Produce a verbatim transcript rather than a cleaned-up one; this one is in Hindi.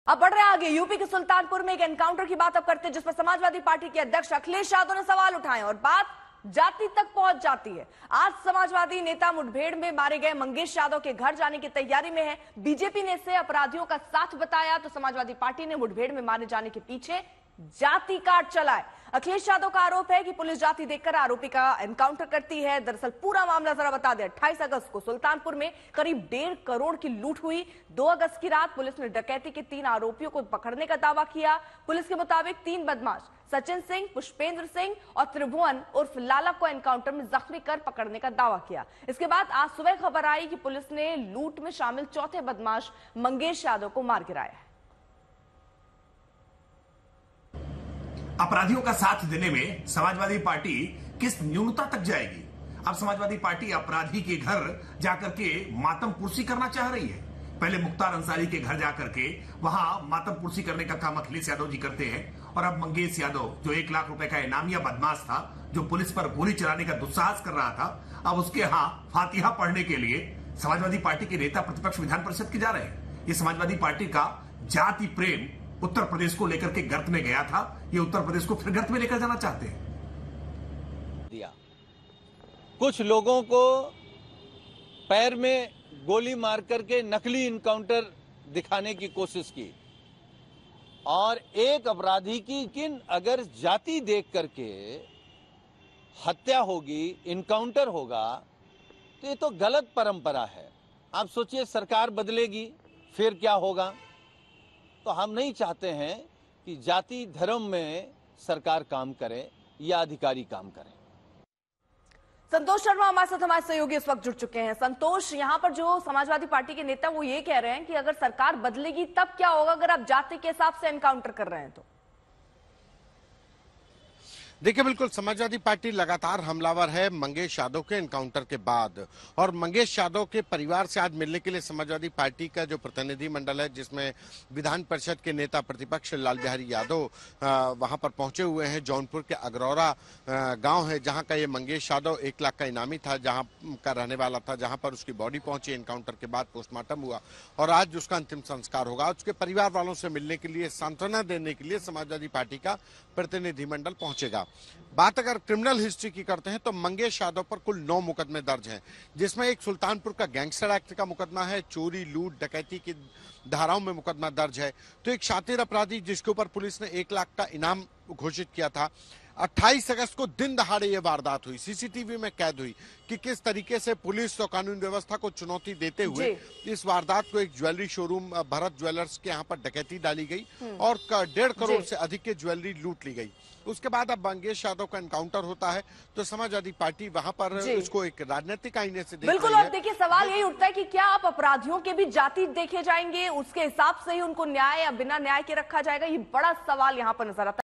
अब बढ़ रहे आगे, यूपी के सुल्तानपुर में एक एनकाउंटर की बात अब करते हैं, जिस पर समाजवादी पार्टी के अध्यक्ष अखिलेश यादव ने सवाल उठाए और बात जाति तक पहुंच जाती है। आज समाजवादी नेता मुठभेड़ में मारे गए मंगेश यादव के घर जाने की तैयारी में है। बीजेपी ने इसे अपराधियों का साथ बताया तो समाजवादी पार्टी ने मुठभेड़ में मारे जाने के पीछे जाति काट चलाए। अखिलेश यादव का आरोप है कि पुलिस जाति देखकर आरोपी का एनकाउंटर करती है। दरअसल पूरा मामला जरा बता दें। अट्ठाईस अगस्त को सुल्तानपुर में करीब डेढ़ करोड़ की लूट हुई। दो अगस्त की रात पुलिस ने डकैती के तीन आरोपियों को पकड़ने का दावा किया। पुलिस के मुताबिक तीन बदमाश सचिन सिंह, पुष्पेंद्र सिंह और त्रिभुवन उर्फ लाला को एनकाउंटर में जख्मी कर पकड़ने का दावा किया। इसके बाद आज सुबह खबर आई कि पुलिस ने लूट में शामिल चौथे बदमाश मंगेश यादव को मार गिराया है। अपराधियों का साथ देने में समाजवादी पार्टी किस न्यूनता तक जाएगी? अब समाजवादी पार्टी अपराधी के घर जाकर के मातम पुरसी करना चाह रही है। पहले मुख्तार अंसारी के घर जाकर के वहां मातम पुरसी करने का काम अखिलेश यादव जी करते हैं और अब मंगेश यादव, जो एक लाख रुपए का इनामिया बदमाश था, जो पुलिस पर गोली चलाने का दुस्साहस कर रहा था, अब उसके यहां फातिहा पढ़ने के लिए समाजवादी पार्टी के नेता प्रतिपक्ष विधान परिषद के जा रहे हैं। ये समाजवादी पार्टी का जाति प्रेम उत्तर प्रदेश को लेकर के गर्त में गया था, ये उत्तर प्रदेश को फिर गर्त में लेकर जाना चाहते हैं। दिया कुछ लोगों को पैर में गोली मार करके नकली इनकाउंटर दिखाने की कोशिश की और एक अपराधी की किन अगर जाति देख करके हत्या होगी, इनकाउंटर होगा, तो ये तो गलत परंपरा है। आप सोचिए, सरकार बदलेगी फिर क्या होगा? तो हम नहीं चाहते हैं कि जाति धर्म में सरकार काम करे या अधिकारी काम करें। संतोष शर्मा हमारे साथ हमारे सहयोगी इस वक्त जुड़ चुके हैं। संतोष, यहां पर जो समाजवादी पार्टी के नेता वो ये कह रहे हैं कि अगर सरकार बदलेगी तब क्या होगा अगर आप जाति के हिसाब से एनकाउंटर कर रहे हैं तो? देखिए, बिल्कुल समाजवादी पार्टी लगातार हमलावर है मंगेश यादव के एनकाउंटर के बाद, और मंगेश यादव के परिवार से आज मिलने के लिए समाजवादी पार्टी का जो प्रतिनिधि मंडल है, जिसमें विधान परिषद के नेता प्रतिपक्ष लाल बिहारी यादव वहां पर पहुंचे हुए हैं। जौनपुर के अगरौरा गांव है जहां का ये मंगेश यादव एक लाख का इनामी था, जहां का रहने वाला था, जहां पर उसकी बॉडी पहुंची एनकाउंटर के बाद, पोस्टमार्टम हुआ और आज उसका अंतिम संस्कार होगा। उसके परिवार वालों से मिलने के लिए, सांत्वना देने के लिए समाजवादी पार्टी का प्रतिनिधिमंडल पहुंचेगा। बात अगर क्रिमिनल हिस्ट्री की करते हैं तो मंगेश यादव पर कुल नौ मुकदमे दर्ज हैं, जिसमें एक सुल्तानपुर का गैंगस्टर एक्ट का मुकदमा है, चोरी, लूट, डकैती की धाराओं में मुकदमा दर्ज है। तो एक शातिर अपराधी जिसके ऊपर पुलिस ने एक लाख का इनाम घोषित किया था। अट्ठाईस अगस्त को दिन दहाड़े ये वारदात हुई, सीसीटीवी में कैद हुई कि किस तरीके से पुलिस और कानून व्यवस्था को चुनौती देते हुए इस वारदात को एक ज्वेलरी शोरूम भरत ज्वेलर्स के यहाँ पर डकैती डाली गई और डेढ़ करोड़ से अधिक की ज्वेलरी लूट ली गई। उसके बाद अब मंगेश यादव का एनकाउंटर होता है तो समाजवादी पार्टी वहां पर इसको एक राजनीतिक आईने से देख रही है। बिल्कुल, और देखिए सवाल यही उठता है कि क्या आप अपराधियों के भी जाति देखे जाएंगे, उसके हिसाब से ही उनको न्याय या बिना न्याय के रखा जाएगा? ये बड़ा सवाल यहाँ पर नजर आता है।